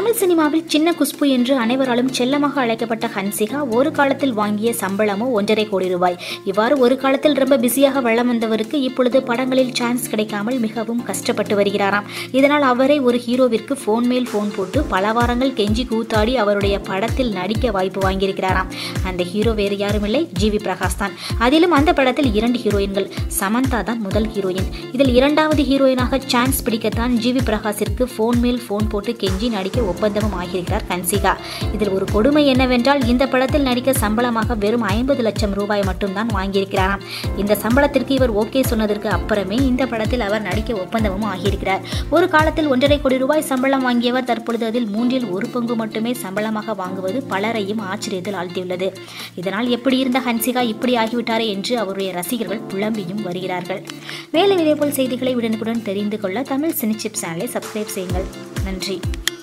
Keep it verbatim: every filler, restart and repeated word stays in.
தமிழ் சினிமாவில் சின்ன குஷ்பு என்று அனைவராலும் செல்லமாக அழைக்கப்பட்ட ஹன்சிகா ஒரு காலத்தில் வாங்கிய சம்பளமோ ஒன்றரை கோடி ரூபாய். இவ்வாறு ஒரு காலத்தில் ரொம்ப பிஸியாக வளம் வந்தவருக்கு இப்பொழுது படங்களில் சான்ஸ் கிடைக்காமல் மிகவும் கஷ்டப்பட்டு வருகிறாராம். இதனால் அவரை ஒரு ஹீரோவிற்கு போன் மேல் போன் போட்டு பல வாரங்கள் கெஞ்சி கூத்தாடி அவருடைய படத்தில் நடிக்க வாய்ப்பு வாங்கியிருக்கிறாராம். அந்த ஹீரோ வேறு யாரும் இல்லை, ஜிவி பிரகாஷ் தான். அதிலும் அந்த படத்தில் இரண்டு ஹீரோயின்கள். சமந்தா தான் முதல் ஹீரோயின். இதில் இரண்டாவது ஹீரோயினாக சான்ஸ் பிடிக்கத்தான் ஜிவி பிரகாஷிற்கு போன் மேல் போன் போட்டு கெஞ்சி நடிக்க ஒப்பந்தமும் ஆகியிருக்கிறார் ஹன்சிகா. இதில் ஒரு கொடுமை என்னவென்றால் இந்த படத்தில் நடிக்க சம்பளமாக வெறும் ஐம்பது லட்சம் ரூபாய் மட்டும்தான் வாங்கியிருக்கிறாராம். இந்த சம்பளத்திற்கு இவர் ஓகே சொன்னதற்கு அப்புறமே இந்த படத்தில் அவர் நடிக்க ஒப்பந்தமும் ஆகியிருக்கிறார். ஒரு காலத்தில் ஒன்றரை கோடி ரூபாய் சம்பளம் வாங்கியவர் தற்பொழுது அதில் மூன்றில் ஒரு பங்கு மட்டுமே சம்பளமாக வாங்குவது பலரையும் ஆச்சரியத்தில் ஆழ்த்தியுள்ளது. இதனால் எப்படி இருந்த ஹன்சிகா இப்படி ஆகிவிட்டாரே என்று அவருடைய ரசிகர்கள் புலம்பியும் வருகிறார்கள். மேலும் இதேபோல் செய்திகளை உடனுக்குடன் தெரிந்து கொள்ள தமிழ் சினி சிப்ஸ் சேனலை சப்ஸ்கிரைப் செய்யுங்கள். நன்றி.